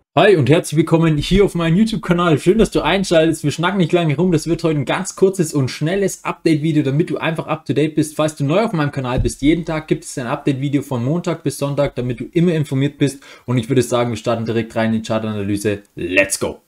Hi und herzlich willkommen hier auf meinem YouTube-Kanal. Schön, dass du einschaltest. Wir schnacken nicht lange rum. Das wird heute ein ganz kurzes und schnelles Update-Video, damit du einfach up-to-date bist. Falls du neu auf meinem Kanal bist, jeden Tag gibt es ein Update-Video von Montag bis Sonntag, damit du immer informiert bist. Und ich würde sagen, wir starten direkt rein in die Chartanalyse. Let's go!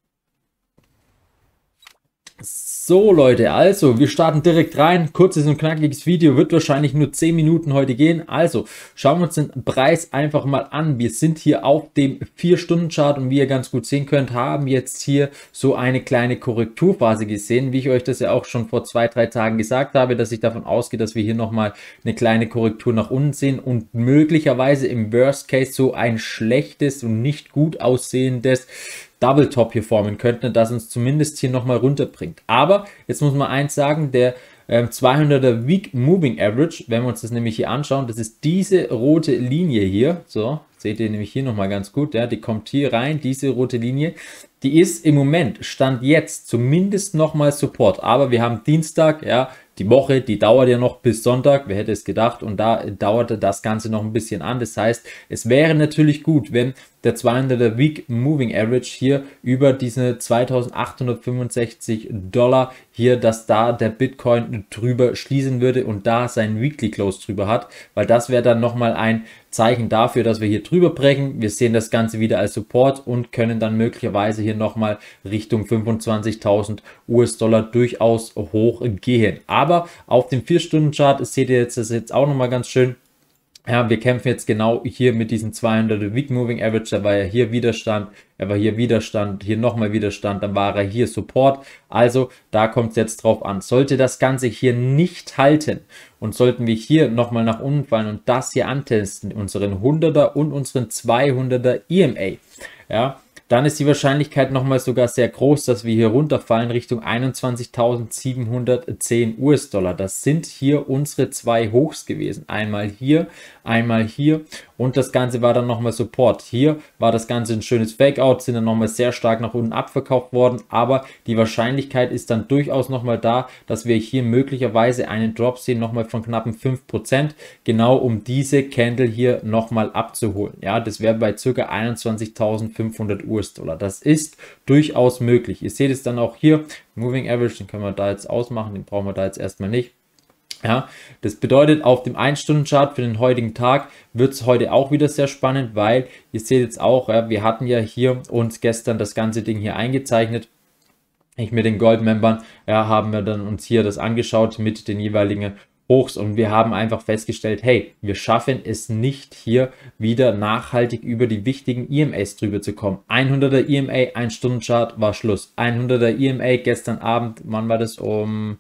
So Leute, also wir starten direkt rein. Kurzes und knackiges Video, wird wahrscheinlich nur 10 Minuten heute gehen. Also schauen wir uns den Preis einfach mal an. Wir sind hier auf dem 4-Stunden-Chart und wie ihr ganz gut sehen könnt, haben jetzt hier so eine kleine Korrekturphase gesehen. Wie ich euch das ja auch schon vor 2-3 Tagen gesagt habe, dass ich davon ausgehe, dass wir hier nochmal eine kleine Korrektur nach unten sehen und möglicherweise im Worst Case so ein schlechtes und nicht gut aussehendes Double Top hier formen könnten, das uns zumindest hier nochmal runterbringt. Aber jetzt muss man eins sagen, der 200er Week Moving Average, wenn wir uns das nämlich hier anschauen, das ist diese rote Linie hier, so, seht ihr nämlich hier nochmal ganz gut, ja, die kommt hier rein, diese rote Linie, die ist im Moment, Stand jetzt, zumindest nochmal Support, aber wir haben Dienstag, ja, die Woche, die dauert ja noch bis Sonntag, wer hätte es gedacht, und da dauerte das Ganze noch ein bisschen an. Das heißt, es wäre natürlich gut, wenn der 200er Week Moving Average hier über diese 2865 Dollar hier, dass da der Bitcoin drüber schließen würde und da seinen Weekly Close drüber hat, weil das wäre dann nochmal ein Zeichen dafür, dass wir hier drüber brechen. Wir sehen das Ganze wieder als Support und können dann möglicherweise hier nochmal Richtung 25.000 US-Dollar durchaus hochgehen. Aber auf dem 4-Stunden-Chart seht ihr jetzt das jetzt auch nochmal ganz schön. Ja, wir kämpfen jetzt genau hier mit diesem 200 Week Moving Average, da war ja hier Widerstand, er war hier Widerstand, hier nochmal Widerstand, dann war er hier Support, also da kommt es jetzt drauf an. Sollte das Ganze hier nicht halten und sollten wir hier nochmal nach unten fallen und das hier antesten, unseren 100er und unseren 200er EMA, ja, dann ist die Wahrscheinlichkeit nochmal sogar sehr groß, dass wir hier runterfallen Richtung 21.710 US-Dollar. Das sind hier unsere zwei Hochs gewesen. Einmal hier und das Ganze war dann nochmal Support. Hier war das Ganze ein schönes Fake-Out, sind dann nochmal sehr stark nach unten abverkauft worden, aber die Wahrscheinlichkeit ist dann durchaus nochmal da, dass wir hier möglicherweise einen Drop sehen, nochmal von knappen 5%, genau um diese Candle hier nochmal abzuholen. Ja, das wäre bei ca. 21.500 US-Dollar. Das ist durchaus möglich. Ihr seht es dann auch hier, Moving Average, den können wir da jetzt ausmachen, den brauchen wir da jetzt erstmal nicht. Ja, das bedeutet, auf dem 1-Stunden-Chart für den heutigen Tag wird es heute auch wieder sehr spannend, weil ihr seht jetzt auch, ja, wir hatten ja hier uns gestern das ganze Ding hier eingezeichnet. Ich mit den Gold-Membern, ja, haben wir dann uns hier das angeschaut mit den jeweiligen Hochs und wir haben einfach festgestellt, hey, wir schaffen es nicht hier wieder nachhaltig über die wichtigen EMAs drüber zu kommen. 100er EMA, 1-Stunden-Chart war Schluss. 100er EMA gestern Abend, wann war das? Um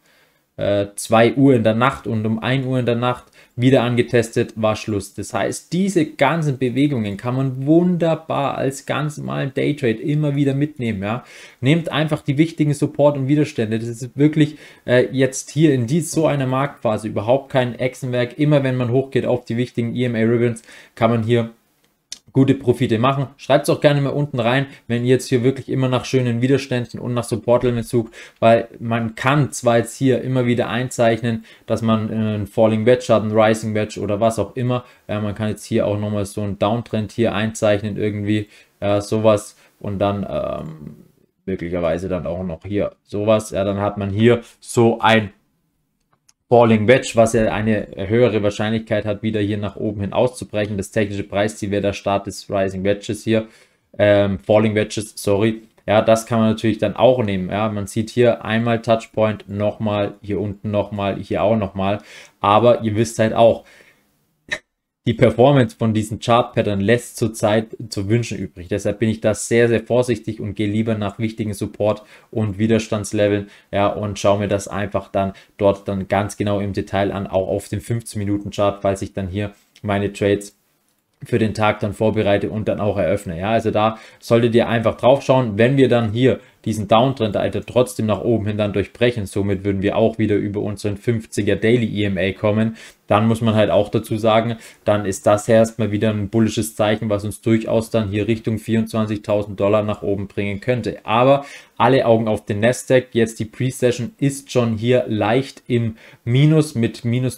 2 Uhr in der Nacht und um 1 Uhr in der Nacht wieder angetestet, war Schluss. Das heißt, diese ganzen Bewegungen kann man wunderbar als ganz normalen Daytrade immer wieder mitnehmen. Ja? Nehmt einfach die wichtigen Support und Widerstände. Das ist wirklich jetzt hier in so einer Marktphase überhaupt kein Hexenwerk. Immer wenn man hochgeht auf die wichtigen EMA Ribbons, kann man hier gute Profite machen. Schreibt es auch gerne mal unten rein, wenn ihr jetzt hier wirklich immer nach schönen Widerständen und nach Support-Limits sucht, weil man kann zwar jetzt hier immer wieder einzeichnen, dass man einen Falling Wedge hat, einen Rising Wedge oder was auch immer. Man kann jetzt hier auch nochmal so einen Downtrend hier einzeichnen, irgendwie sowas und dann möglicherweise dann auch noch hier sowas. Ja, dann hat man hier so ein Falling Wedge, was ja eine höhere Wahrscheinlichkeit hat, wieder hier nach oben hin auszubrechen. Das technische Preisziel wäre der Start des Rising Wedges hier, Falling Wedges, sorry. Ja, das kann man natürlich dann auch nehmen. Ja, man sieht hier einmal Touchpoint, nochmal, hier unten nochmal, hier auch nochmal. Aber ihr wisst halt auch, die Performance von diesen Chart-Pattern lässt zurzeit zu wünschen übrig. Deshalb bin ich da sehr, sehr vorsichtig und gehe lieber nach wichtigen Support- und Widerstandsleveln, ja, und schaue mir das einfach dann dort dann ganz genau im Detail an, auch auf dem 15-Minuten-Chart, falls ich dann hier meine Trades für den Tag dann vorbereite und dann auch eröffne. Ja, also da solltet ihr einfach drauf schauen, wenn wir dann hier diesen Downtrend Alter trotzdem nach oben hin dann durchbrechen, somit würden wir auch wieder über unseren 50er Daily EMA kommen, dann muss man halt auch dazu sagen, dann ist das erstmal wieder ein bullisches Zeichen, was uns durchaus dann hier Richtung 24.000 Dollar nach oben bringen könnte. Aber alle Augen auf den Nasdaq. Jetzt die Pre-Session ist schon hier leicht im Minus mit minus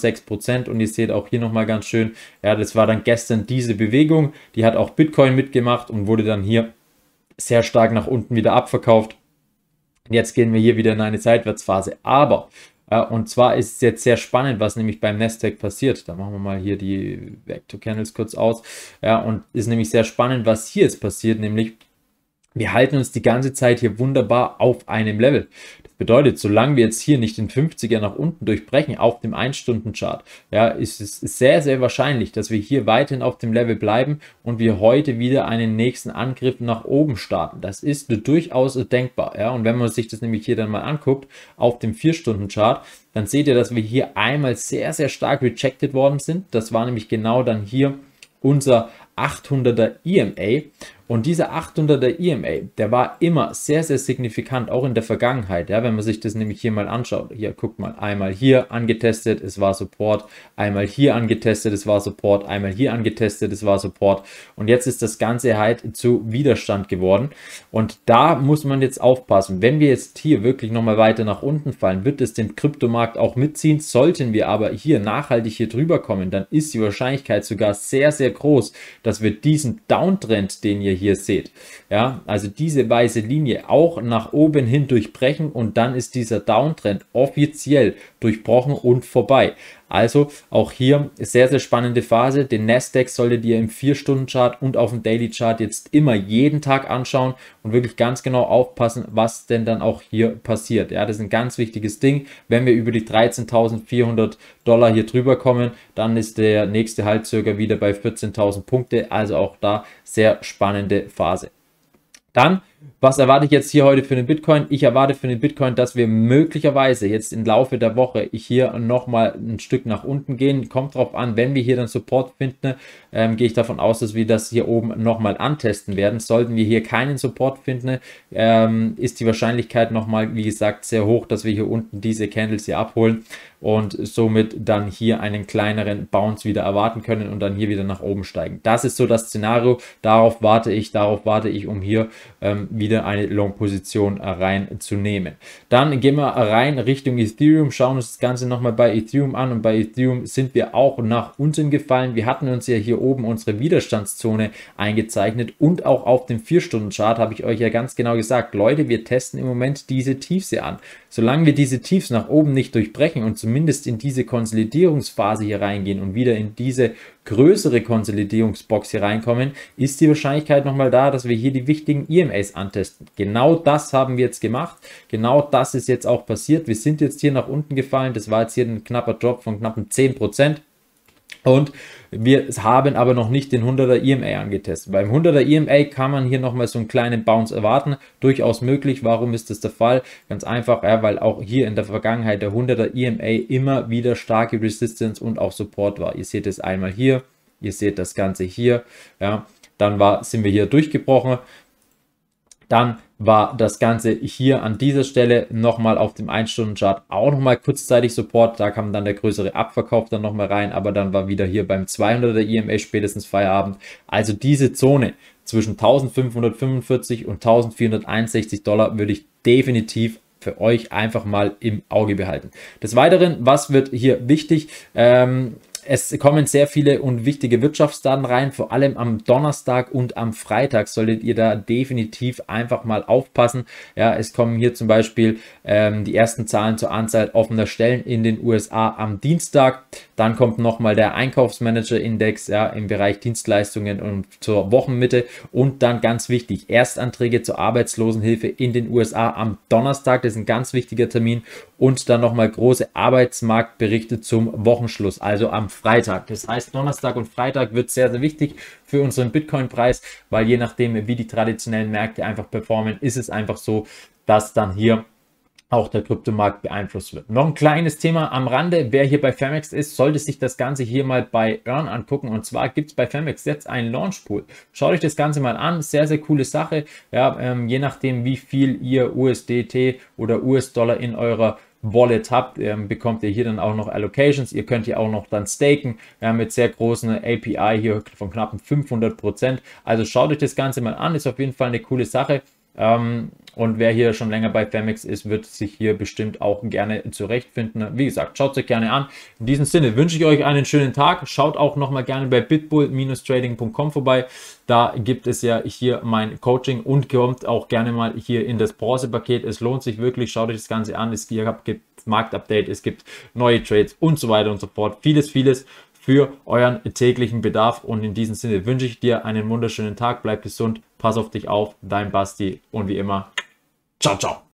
0,6% und ihr seht auch hier nochmal ganz schön, ja, das war dann gestern diese Bewegung, die hat auch Bitcoin mitgemacht und wurde dann hier sehr stark nach unten wieder abverkauft. Jetzt gehen wir hier wieder in eine Seitwärtsphase, aber und zwar ist es jetzt sehr spannend, was nämlich beim Nasdaq passiert. Da machen wir mal hier die Vector Candles kurz aus. Ja, und ist nämlich sehr spannend, was hier jetzt passiert, nämlich wir halten uns die ganze Zeit hier wunderbar auf einem Level. Das bedeutet, solange wir jetzt hier nicht den 50er nach unten durchbrechen auf dem 1-Stunden-Chart, ja, ist es sehr, sehr wahrscheinlich, dass wir hier weiterhin auf dem Level bleiben und wir heute wieder einen nächsten Angriff nach oben starten. Das ist durchaus denkbar. Ja, und wenn man sich das nämlich hier dann mal anguckt auf dem 4-Stunden-Chart, dann seht ihr, dass wir hier einmal sehr, sehr stark rejected worden sind. Das war nämlich genau dann hier unser 800er EMA. Und dieser 800er EMA, der war immer sehr, sehr signifikant, auch in der Vergangenheit. Ja, wenn man sich das nämlich hier mal anschaut. Hier, guckt mal, einmal hier angetestet, es war Support, einmal hier angetestet, es war Support, einmal hier angetestet, es war Support. Und jetzt ist das Ganze halt zu Widerstand geworden. Und da muss man jetzt aufpassen. Wenn wir jetzt hier wirklich nochmal weiter nach unten fallen, wird es den Kryptomarkt auch mitziehen. Sollten wir aber hier nachhaltig hier drüber kommen, dann ist die Wahrscheinlichkeit sogar sehr, sehr groß, dass wir diesen Downtrend, den ihr hier seht, ja, also diese weiße Linie auch nach oben hin durchbrechen und dann ist dieser Downtrend offiziell durchbrochen und vorbei. Also auch hier sehr, sehr spannende Phase. Den Nasdaq solltet ihr im 4-Stunden-Chart und auf dem Daily-Chart jetzt immer jeden Tag anschauen und wirklich ganz genau aufpassen, was denn dann auch hier passiert. Ja, das ist ein ganz wichtiges Ding. Wenn wir über die 13.400 Dollar hier drüber kommen, dann ist der nächste Halt circa wieder bei 14.000 Punkte. Also auch da sehr spannende Phase. Dann, was erwarte ich jetzt hier heute für den Bitcoin? Ich erwarte für den Bitcoin, dass wir möglicherweise jetzt im Laufe der Woche hier nochmal ein Stück nach unten gehen. Kommt drauf an, wenn wir hier dann Support finden, gehe ich davon aus, dass wir das hier oben nochmal antesten werden. Sollten wir hier keinen Support finden, ist die Wahrscheinlichkeit nochmal, wie gesagt, sehr hoch, dass wir hier unten diese Candles hier abholen und somit dann hier einen kleineren Bounce wieder erwarten können und dann hier wieder nach oben steigen. Das ist so das Szenario, darauf warte ich, um hier wieder eine Long-Position reinzunehmen. Dann gehen wir rein Richtung Ethereum, schauen uns das Ganze nochmal bei Ethereum an und bei Ethereum sind wir auch nach unten gefallen. Wir hatten uns ja hier oben unsere Widerstandszone eingezeichnet und auch auf dem 4-Stunden-Chart habe ich euch ja ganz genau gesagt, Leute, wir testen im Moment diese Tiefs hier an. Solange wir diese Tiefs nach oben nicht durchbrechen und zumindest in diese Konsolidierungsphase hier reingehen und wieder in diese größere Konsolidierungsbox hier reinkommen, ist die Wahrscheinlichkeit nochmal da, dass wir hier die wichtigen EMAs antesten. Genau das haben wir jetzt gemacht. Genau das ist jetzt auch passiert. Wir sind jetzt hier nach unten gefallen. Das war jetzt hier ein knapper Drop von knappen 10%. Und wir haben aber noch nicht den 100er EMA angetestet. Beim 100er EMA kann man hier nochmal so einen kleinen Bounce erwarten. Durchaus möglich. Warum ist das der Fall? Ganz einfach, ja, weil auch hier in der Vergangenheit der 100er EMA immer wieder starke Resistance und auch Support war. Ihr seht es einmal hier, ihr seht das Ganze hier. Ja, dann sind wir hier durchgebrochen. Dann war das Ganze hier an dieser Stelle nochmal auf dem 1-Stunden-Chart auch nochmal kurzzeitig Support. Da kam dann der größere Abverkauf dann nochmal rein, aber dann war wieder hier beim 200er EMA spätestens Feierabend. Also diese Zone zwischen 1545 und 1461 Dollar würde ich definitiv für euch einfach mal im Auge behalten. Des Weiteren, was wird hier wichtig? Es kommen sehr viele und wichtige Wirtschaftsdaten rein, vor allem am Donnerstag und am Freitag solltet ihr da definitiv einfach mal aufpassen. Ja, es kommen hier zum Beispiel die ersten Zahlen zur Anzahl offener Stellen in den USA am Dienstag. Dann kommt nochmal der Einkaufsmanager-Index, ja, im Bereich Dienstleistungen und zur Wochenmitte. Und dann ganz wichtig, Erstanträge zur Arbeitslosenhilfe in den USA am Donnerstag. Das ist ein ganz wichtiger Termin. Und dann nochmal große Arbeitsmarktberichte zum Wochenschluss, also am Freitag. Das heißt, Donnerstag und Freitag wird sehr, sehr wichtig für unseren Bitcoin-Preis, weil je nachdem, wie die traditionellen Märkte einfach performen, ist es einfach so, dass dann hier auch der Kryptomarkt beeinflusst wird. Noch ein kleines Thema am Rande, wer hier bei Phamex ist, sollte sich das Ganze hier mal bei Earn angucken, und zwar gibt es bei Phamex jetzt einen Launchpool. Schaut euch das Ganze mal an, sehr, sehr coole Sache, ja, je nachdem wie viel ihr USDT oder US-Dollar in eurer Wallet habt, bekommt ihr hier dann auch noch Allocations. Ihr könnt hier auch noch dann staken, mit sehr großen API hier von knappen 500%. Also schaut euch das Ganze mal an, ist auf jeden Fall eine coole Sache. Und wer hier schon länger bei Phamex ist, wird sich hier bestimmt auch gerne zurechtfinden. Wie gesagt, schaut es euch gerne an. In diesem Sinne wünsche ich euch einen schönen Tag. Schaut auch nochmal gerne bei bitbull-trading.com vorbei. Da gibt es ja hier mein Coaching und kommt auch gerne mal hier in das Bronze-Paket. Es lohnt sich wirklich. Schaut euch das Ganze an. Es gibt Marktupdate, es gibt neue Trades und so weiter und so fort. Vieles, vieles für euren täglichen Bedarf. Und in diesem Sinne wünsche ich dir einen wunderschönen Tag. Bleib gesund, pass auf dich auf, dein Basti und wie immer, ciao, ciao.